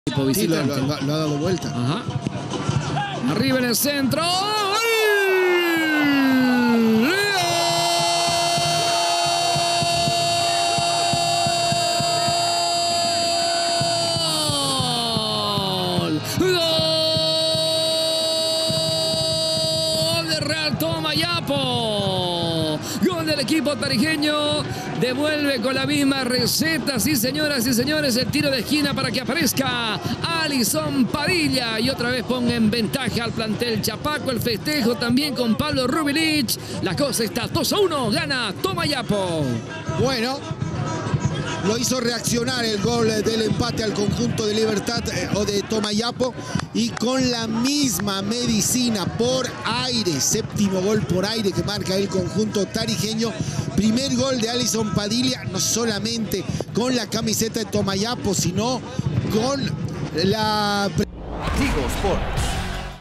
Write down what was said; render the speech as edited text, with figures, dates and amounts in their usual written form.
equipo visitante. Sí, lo ha dado vuelta. Ajá. Arriba en el centro. ¡Gol! ¡Gol de Real Tomayapo! Gol del equipo tarijeño. Devuelve con la misma receta, sí señoras y señores, el tiro de esquina para que aparezca Alison Padilla y otra vez ponga en ventaja al plantel Chapaco. El festejo también con Pablo Rubilich. La cosa está 2-1, gana Tomayapo. Bueno, lo hizo reaccionar el gol del empate al conjunto de Libertad o de Tomayapo, y con la misma medicina por aire, séptimo gol por aire que marca el conjunto tarijeño. Primer gol de Alison Padilla, no solamente con la camiseta de Tomayapo, sino con la... Tigo Sports.